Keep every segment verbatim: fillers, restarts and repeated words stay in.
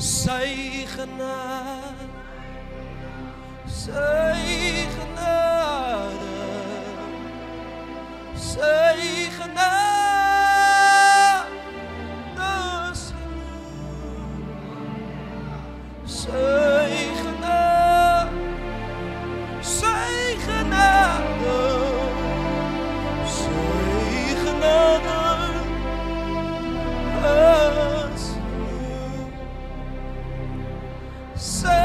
Sy genade, sy genade, sy genade is genoeg. Sy genade, sy genade, sy genade is genoeg. Sy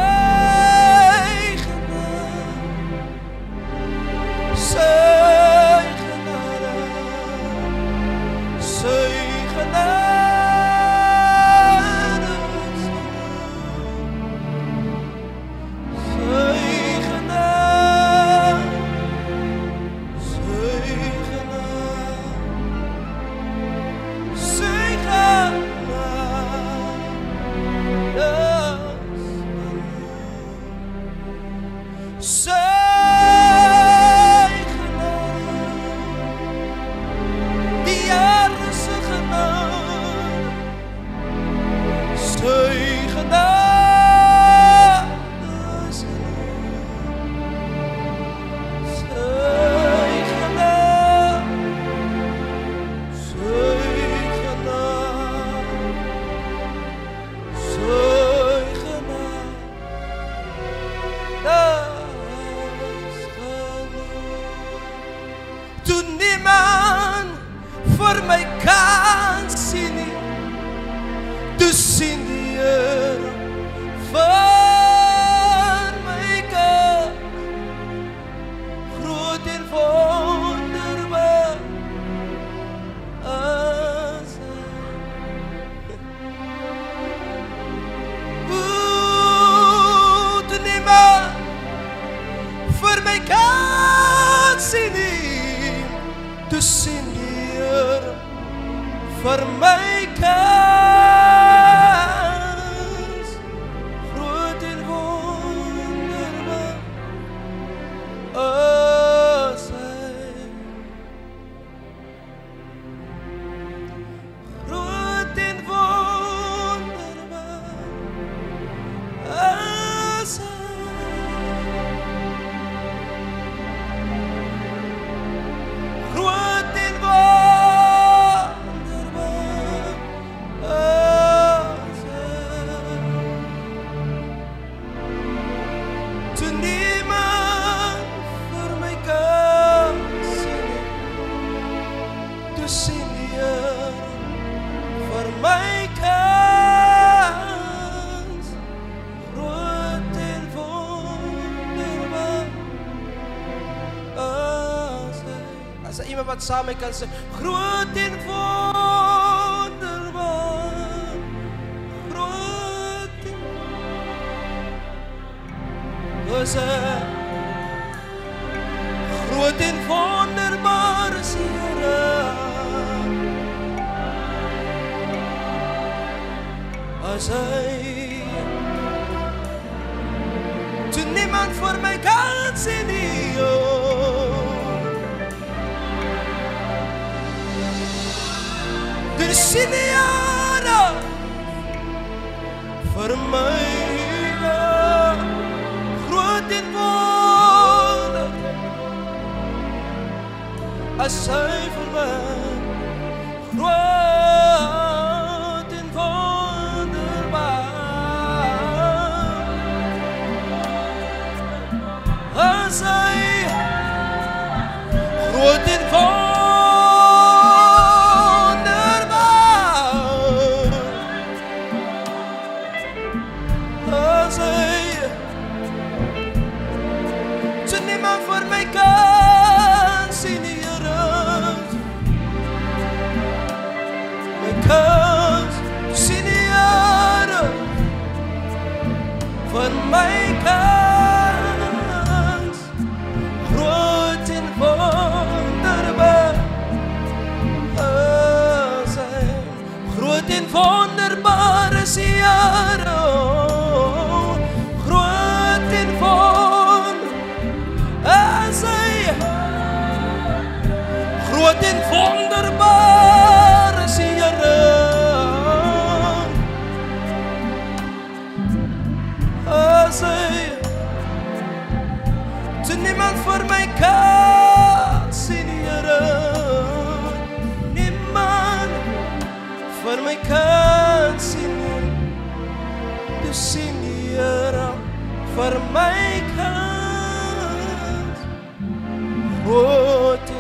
vir my kans, groot en wonderbaar is hy. Groot en wonderbaar is hy. Groot en wat saam met kan sê, groot en wonderbaar, groot en is hy, groot en wonderbaar is die Here, as hy, toe niemand vir my kan sê nie, sien die Here vir my groot en wonderbaar, as hy vir my groot en wonderbaar, as hy groot en wonderbaar, van my kans, groot en wonderbaar is hy, groot en wonderbaar is die Here, groot en wonderbaar is hy, groot en wonderbaar is die Here, say to niemand voor mij kan zien, Here. Niemand voor mij kan zien. Du zien, Here, voor mij kan. Oh,